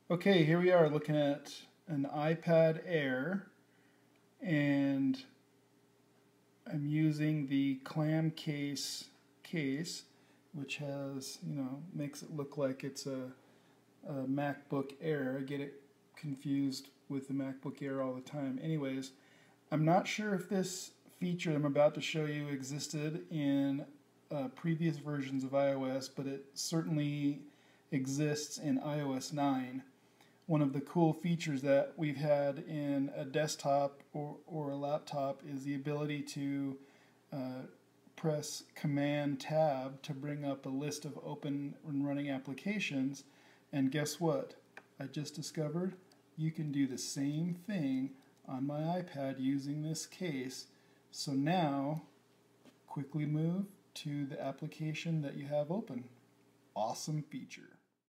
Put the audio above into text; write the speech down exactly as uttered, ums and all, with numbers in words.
Okay, here we are looking at an iPad Air, and I'm using the ClamCase case, which has, you know, makes it look like it's a, a MacBook Air. I get it confused with the MacBook Air all the time. Anyways, I'm not sure if this feature I'm about to show you existed in uh, previous versions of iOS, but it certainly exists in i O S nine. One of the cool features that we've had in a desktop or, or a laptop is the ability to uh, press Command Tab to bring up a list of open and running applications. And guess what? I just discovered you can do the same thing on my iPad using this case. So now, quickly move to the application that you have open. Awesome feature.